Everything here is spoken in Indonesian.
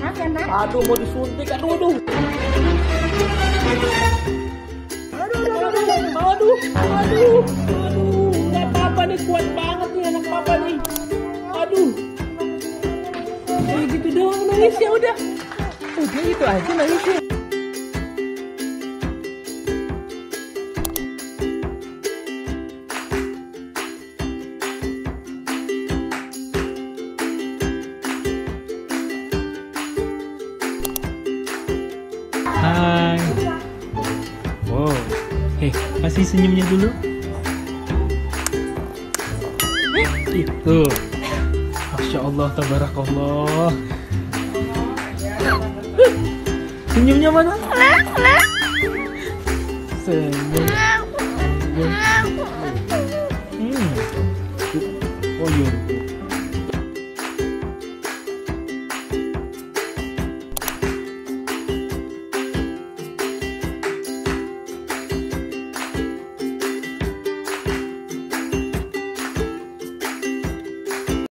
Maaf ya, Mak. Aduh, mau disuntik. Aduh. Aduh. Nggak apa-apa nih, kuat banget nih anak papa nih. Aduh. Kayak gitu doang nangis ya udah. Udah itu aja nangisnya. Hai. Wow. Kasih senyumnya dulu. Itu. Masya Allah, tabarakallah. Senyumnya mana? Senyum. Oh iya.